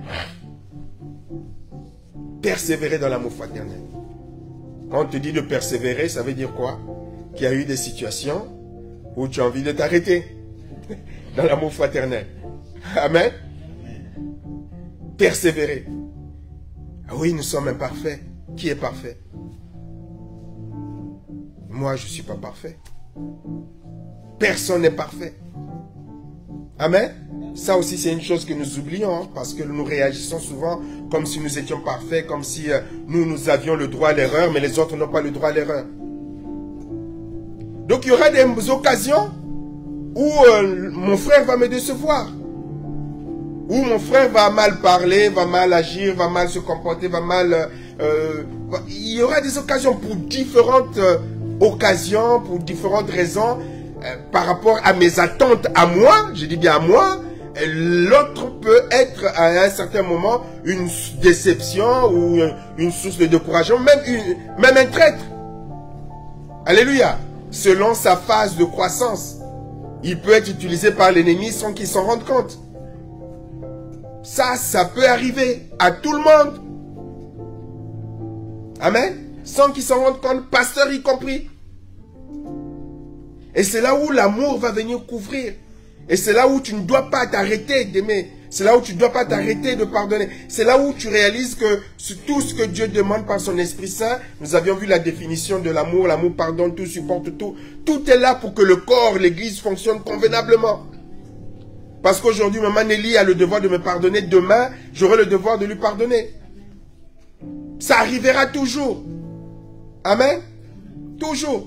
Persévérer dans l'amour fraternel. Quand on te dit de persévérer, ça veut dire quoi? Qu'il y a eu des situations où tu as envie de t'arrêter dans l'amour fraternel. Amen. Persévérer. Ah oui, nous sommes imparfaits. Qui est parfait? Moi, je ne suis pas parfait. Personne n'est parfait. Amen. Ça aussi, c'est une chose que nous oublions, hein, parce que nous réagissons souvent comme si nous étions parfaits, comme si euh, nous, nous avions le droit à l'erreur, mais les autres n'ont pas le droit à l'erreur. Donc, il y aura des occasions où euh, mon frère va me décevoir. Où mon frère va mal parler, va mal agir, va mal se comporter, va mal... Euh, il y aura des occasions pour différentes euh, occasions, pour différentes raisons, euh, par rapport à mes attentes à moi, je dis bien à moi, l'autre peut être à un certain moment une déception ou une source de découragement, même, une, même un traître. Alléluia. Selon sa phase de croissance, il peut être utilisé par l'ennemi sans qu'il s'en rende compte. Ça, ça peut arriver à tout le monde. Amen. Sans qu'ils s'en rendent compte, pasteur y compris. Et c'est là où l'amour va venir couvrir. Et c'est là où tu ne dois pas t'arrêter d'aimer. C'est là où tu ne dois pas t'arrêter de pardonner. C'est là où tu réalises que tout ce que Dieu demande par son Esprit Saint, nous avions vu la définition de l'amour, l'amour pardonne tout, supporte tout. Tout est là pour que le corps, l'église fonctionne convenablement. Parce qu'aujourd'hui, maman Nelly a le devoir de me pardonner. Demain, j'aurai le devoir de lui pardonner. Ça arrivera toujours. Amen. Toujours.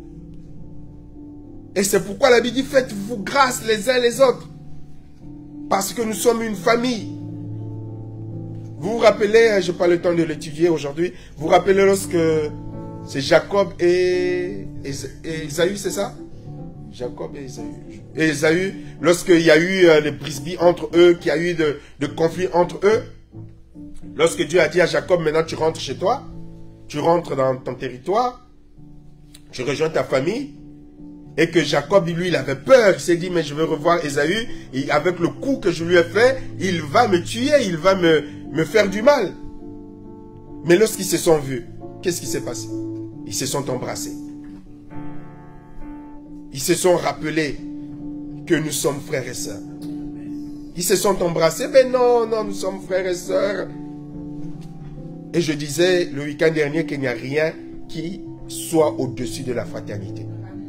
Et c'est pourquoi la Bible dit, faites-vous grâce les uns les autres. Parce que nous sommes une famille. Vous vous rappelez, je n'ai pas le temps de l'étudier aujourd'hui, vous vous rappelez lorsque c'est Jacob et, et, et Esaü, c'est ça? Jacob et Esaü. Et Esaü, lorsqu'il y a eu euh, des brisbilles entre eux, qu'il y a eu de, de conflits entre eux, lorsque Dieu a dit à Jacob, maintenant tu rentres chez toi, tu rentres dans ton territoire, tu rejoins ta famille, et que Jacob, lui, il avait peur, il s'est dit, mais je veux revoir Esaü, et avec le coup que je lui ai fait, il va me tuer, il va me, me faire du mal. Mais lorsqu'ils se sont vus, qu'est-ce qui s'est passé? Ils se sont embrassés. Ils se sont rappelés que nous sommes frères et sœurs. Ils se sont embrassés, mais non, non, nous sommes frères et sœurs. Et je disais le week-end dernier qu'il n'y a rien qui soit au-dessus de la fraternité.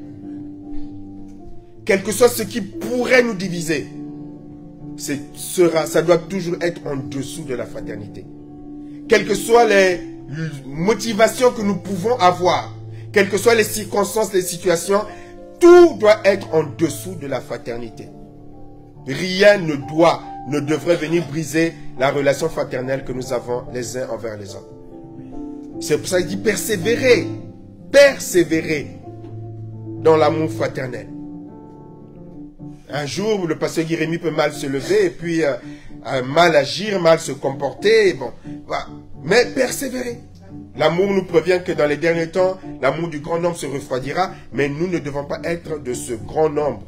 Quel que soit ce qui pourrait nous diviser, sera, ça doit toujours être en dessous de la fraternité. Quelles que soient les motivations que nous pouvons avoir, quelles que soient les circonstances, les situations, tout doit être en dessous de la fraternité. Rien ne doit, ne devrait venir briser la relation fraternelle que nous avons les uns envers les autres. C'est pour ça qu'il dit persévérer, persévérer dans l'amour fraternel. Un jour, le pasteur Jérémie peut mal se lever et puis euh, euh, mal agir, mal se comporter. Bon, voilà. Mais persévérer. L'amour nous prévient que dans les derniers temps, l'amour du grand nombre se refroidira, mais nous ne devons pas être de ce grand nombre.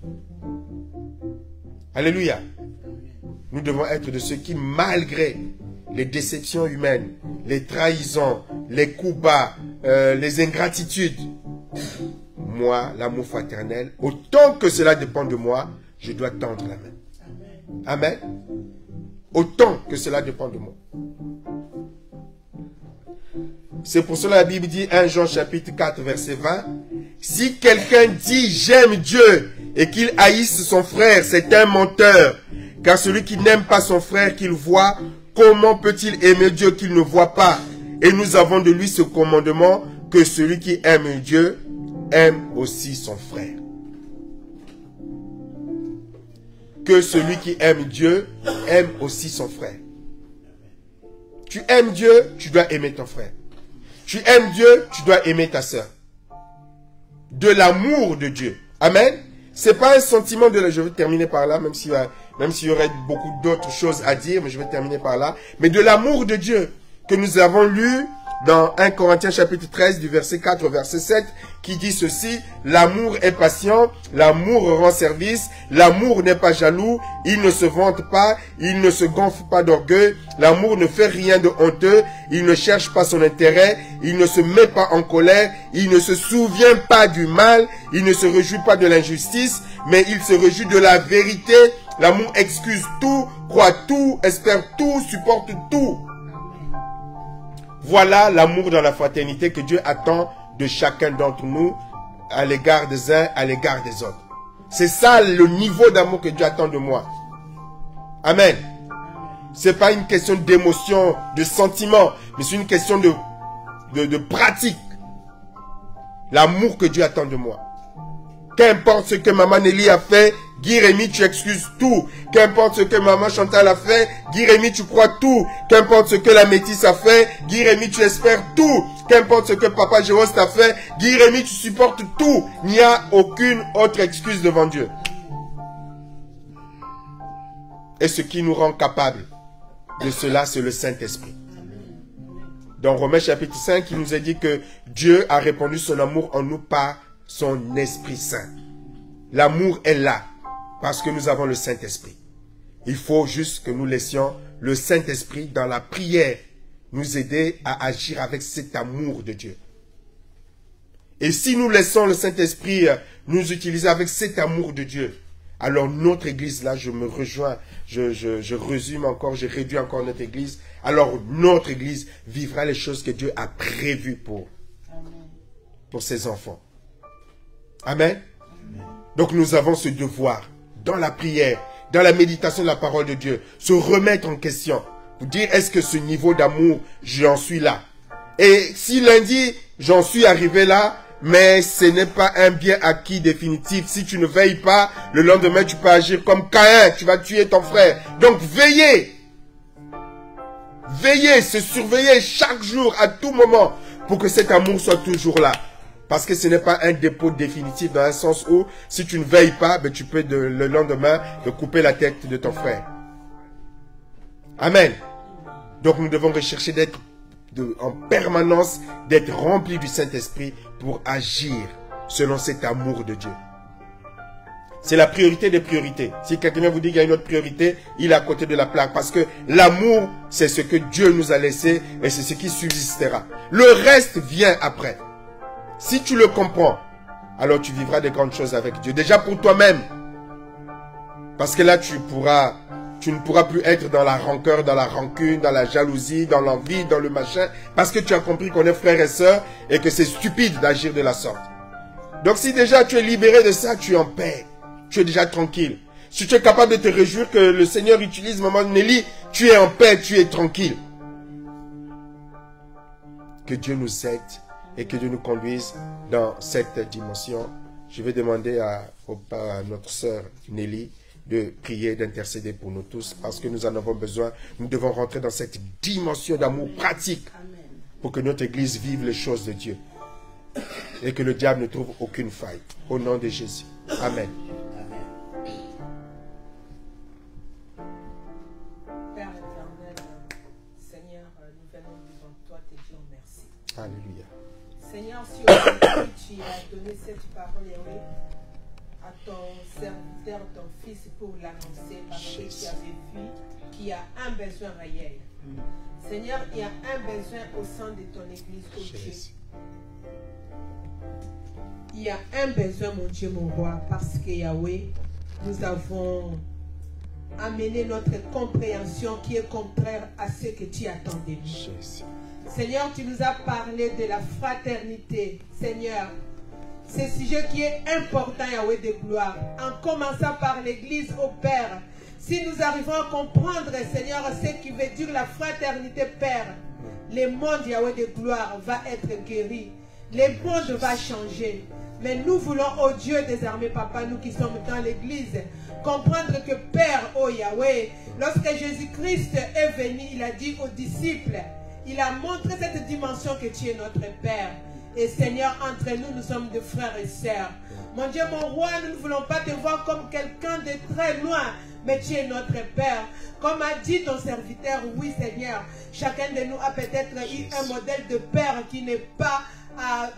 Alléluia. Nous devons être de ceux qui, malgré les déceptions humaines, les trahisons, les coups bas, euh, les ingratitudes. Moi, l'amour fraternel, autant que cela dépend de moi, je dois tendre la main. Amen. Autant que cela dépend de moi. C'est pour cela que la Bible dit, un Jean chapitre quatre, verset vingt, « Si quelqu'un dit « j'aime Dieu » et qu'il haïsse son frère, c'est un menteur. Car celui qui n'aime pas son frère qu'il voit, comment peut-il aimer Dieu qu'il ne voit pas? Et nous avons de lui ce commandement, que celui qui aime Dieu aime aussi son frère. » Que celui qui aime Dieu aime aussi son frère. Tu aimes Dieu, tu dois aimer ton frère. Tu aimes Dieu, tu dois aimer ta sœur. De l'amour de Dieu. Amen. C'est pas un sentiment de... Je vais terminer par là, même s'il y, a, même s'il y aurait beaucoup d'autres choses à dire, mais je vais terminer par là. Mais de l'amour de Dieu que nous avons lu dans un Corinthiens chapitre treize du verset quatre au verset sept, qui dit ceci: l'amour est patient, l'amour rend service, l'amour n'est pas jaloux, il ne se vante pas, il ne se gonfle pas d'orgueil, l'amour ne fait rien de honteux, il ne cherche pas son intérêt, il ne se met pas en colère, il ne se souvient pas du mal, il ne se réjouit pas de l'injustice, mais il se réjouit de la vérité. L'amour excuse tout, croit tout, espère tout, supporte tout. Voilà l'amour dans la fraternité que Dieu attend de chacun d'entre nous à l'égard des uns, à l'égard des autres. C'est ça le niveau d'amour que Dieu attend de moi. Amen. C'est pas une question d'émotion, de sentiment, mais c'est une question de, de, de pratique. L'amour que Dieu attend de moi. Qu'importe ce que maman Nelly a fait, Guy Rémy, tu excuses tout. Qu'importe ce que maman Chantal a fait, Guy Rémy, tu crois tout. Qu'importe ce que la métisse a fait, Guy Rémy, tu espères tout. Qu'importe ce que papa Jérôme t'a fait, Guy Rémy, tu supportes tout. Il n'y a aucune autre excuse devant Dieu. Et ce qui nous rend capables de cela, c'est le Saint-Esprit. Dans Romains chapitre cinq, il nous a dit que Dieu a répandu son amour en nous par son Esprit Saint. L'amour est là parce que nous avons le Saint-Esprit. Il faut juste que nous laissions le Saint-Esprit dans la prière nous aider à agir avec cet amour de Dieu. Et si nous laissons le Saint-Esprit nous utiliser avec cet amour de Dieu, alors notre église, là je me rejoins, je, je, je résume encore, je réduis encore notre église, alors notre église vivra les choses que Dieu a prévues pour, pour ses enfants. Amen. Amen. Donc nous avons ce devoir, dans la prière, dans la méditation de la parole de Dieu, se remettre en question, pour dire est-ce que ce niveau d'amour, j'en suis là. Et si lundi, j'en suis arrivé là, mais ce n'est pas un bien acquis définitif. Si tu ne veilles pas, le lendemain tu peux agir comme Caïn, tu vas tuer ton frère. Donc veillez. Veillez, se surveiller chaque jour, à tout moment, pour que cet amour soit toujours là. Parce que ce n'est pas un dépôt définitif dans un sens où, si tu ne veilles pas, ben tu peux de, le lendemain de couper la tête de ton frère. Amen. Donc nous devons rechercher d'être en permanence, d'être remplis du Saint-Esprit pour agir selon cet amour de Dieu. C'est la priorité des priorités. Si quelqu'un vous dit qu'il y a une autre priorité, il est à côté de la plaque. Parce que l'amour, c'est ce que Dieu nous a laissé et c'est ce qui subsistera. Le reste vient après. Si tu le comprends, alors tu vivras de grandes choses avec Dieu. Déjà pour toi-même. Parce que là, tu pourras, tu ne pourras plus être dans la rancœur, dans la rancune, dans la jalousie, dans l'envie, dans le machin. Parce que tu as compris qu'on est frères et sœurs et que c'est stupide d'agir de la sorte. Donc si déjà tu es libéré de ça, tu es en paix. Tu es déjà tranquille. Si tu es capable de te réjouir que le Seigneur utilise maman Nelly, tu es en paix, tu es tranquille. Que Dieu nous aide. Et que Dieu nous conduise dans cette dimension. Je vais demander à, à notre sœur Nelly de prier, d'intercéder pour nous tous, parce que nous en avons besoin. Nous devons rentrer dans cette dimension d'amour pratique pour que notre Église vive les choses de Dieu. Et que le diable ne trouve aucune faille. Au nom de Jésus. Amen. Père éternel, Seigneur, nous venons devant toi te dire merci. Alléluia. Seigneur, si aujourd'hui tu as donné cette parole à ton serviteur, ton fils, pour l'annoncer, parce que tu avais vu qu'il y a un besoin réel. Seigneur, il y a un besoin au sein de ton église, oh Dieu. Il y a un besoin, mon Dieu, mon roi, parce que Yahweh, nous avons amené notre compréhension qui est contraire à ce que tu attends de nous. Jésus. Seigneur, tu nous as parlé de la fraternité. Seigneur, c'est un sujet qui est important, Yahweh de gloire. En commençant par l'Église au Père. Si nous arrivons à comprendre, Seigneur, ce qui veut dire la fraternité, Père, le monde, Yahweh de gloire, va être guéri. Le monde va changer. Mais nous voulons, oh Dieu des armées, Papa, nous qui sommes dans l'Église, comprendre que Père, oh Yahweh, lorsque Jésus-Christ est venu, il a dit aux disciples, il a montré cette dimension que tu es notre Père. Et Seigneur, entre nous, nous sommes des frères et sœurs. Mon Dieu, mon roi, nous ne voulons pas te voir comme quelqu'un de très loin, mais tu es notre Père. Comme a dit ton serviteur, oui Seigneur, chacun de nous a peut-être eu un modèle de Père qui n'est pas à,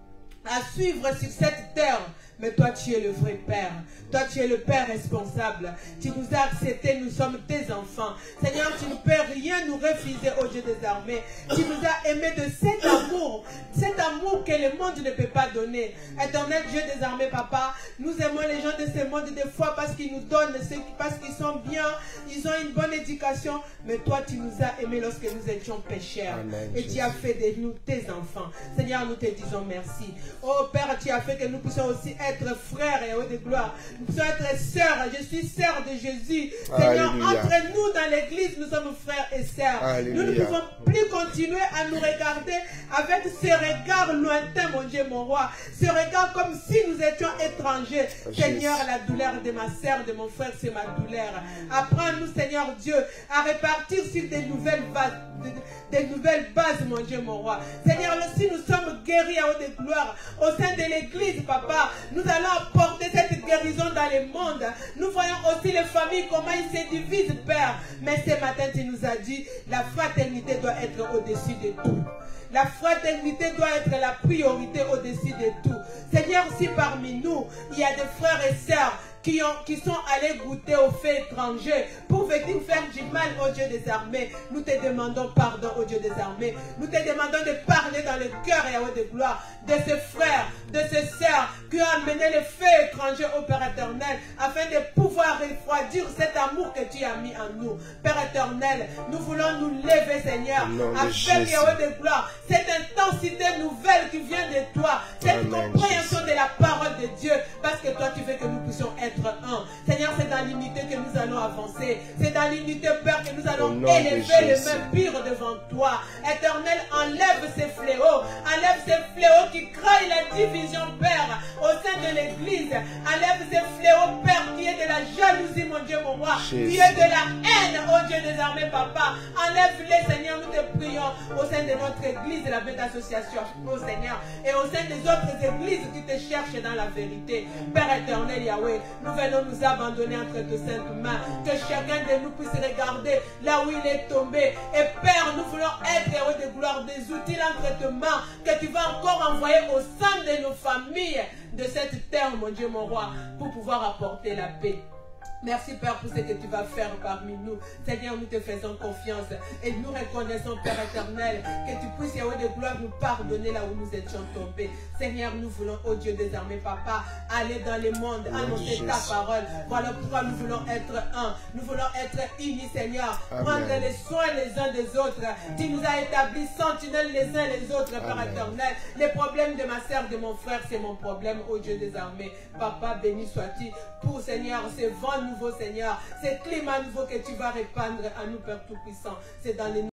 à suivre sur cette terre. Mais toi, tu es le vrai Père. Toi, tu es le Père responsable. Tu nous as acceptés, nous sommes tes enfants. Seigneur, tu ne peux rien nous refuser, ô Dieu des armées. Tu nous as aimés de cet amour. Cet amour que le monde ne peut pas donner. Éternel Dieu des armées, Papa, nous aimons les gens de ce monde des fois parce qu'ils nous donnent, parce qu'ils sont bien, ils ont une bonne éducation. Mais toi, tu nous as aimés lorsque nous étions pécheurs. Amen, Et tu as fait de nous tes enfants. Seigneur, nous te disons merci. Oh Père, tu as fait que nous puissions aussi être être frères et de gloire. Nous puissions être sœurs. Je suis sœur de Jésus. Seigneur, Alléluia. entre nous dans l'église, nous sommes frères et sœurs. Alléluia. Nous ne pouvons plus continuer à nous regarder avec ce regard lointain, mon Dieu, mon roi. Ce regard comme si nous étions étrangers. Jésus. Seigneur, la douleur de ma sœur, de mon frère, c'est ma douleur. Apprends-nous, Seigneur Dieu, à répartir sur des nouvelles bases. Des nouvelles bases, mon Dieu, mon roi. Seigneur, si nous sommes guéris à haute de gloire au sein de l'église, Papa, nous allons apporter cette guérison dans le monde. Nous voyons aussi les familles, comment ils se divisent, Père. Mais ce matin, tu nous as dit, la fraternité doit être au-dessus de tout. La fraternité doit être la priorité au-dessus de tout. Seigneur, si parmi nous, il y a des frères et sœurs Qui, ont, qui sont allés goûter aux faits étrangers pour venir faire du mal au Dieu des armées. Nous te demandons pardon au Dieu des armées. Nous te demandons de parler dans le cœur et à haute de gloire de ces frères, de ces sœurs qui ont amené les faits étrangers au Père éternel afin de pouvoir refroidir cet amour que tu as mis en nous. Père éternel, nous voulons nous lever, Seigneur, avec et à haute de gloire cette intensité nouvelle qui vient de toi, cette Amen, compréhension Jésus. de la parole de Dieu, parce que toi tu veux que nous puissions être un. Seigneur, c'est dans l'unité que nous allons avancer. C'est dans l'unité, Père, que nous Au allons nom de élever les Jésus. mains pures devant toi. Éternel, enlève ces fléaux. Enlève ces fléaux qui créent la division, Père, au sein de l'Église. Enlève ces fléaux, Père, qui est de la jalousie, mon Dieu, mon roi. Jésus. Qui est de la haine, oh Dieu des armées, Papa. Enlève-les, Seigneur, nous te prions, au sein de notre Église, la bête association, oh Seigneur, et au sein des autres églises qui te cherchent dans la vérité. Père éternel, Yahweh, nous venons nous abandonner entre tes saintes mains. Que chacun de nous puisse regarder là où il est tombé. Et Père, nous voulons être héros de gloire, des outils entre tes mains que tu vas encore envoyer au sein de nos familles de cette terre, mon Dieu, mon roi, pour pouvoir apporter la paix. Merci Père pour ce que tu vas faire parmi nous. Seigneur, nous te faisons confiance et nous reconnaissons, Père éternel, que tu puisses, Yahweh de gloire, nous pardonner là où nous étions tombés. Seigneur, nous voulons, oh Dieu des armées, Papa, aller dans le monde, annoncer ta parole. Voilà pourquoi nous voulons être un. Nous voulons être unis, Seigneur. Amen. Prendre les soins les uns des autres. Tu nous as établis sentinelles les uns les autres, Père Amen. éternel. Les problèmes de ma soeur, de mon frère, c'est mon problème, oh Dieu des armées. Papa, béni sois-tu pour, Seigneur, ces vents nouveau, Seigneur, ce climat nouveau que tu vas répandre à nous, Père Tout-Puissant. C'est dans les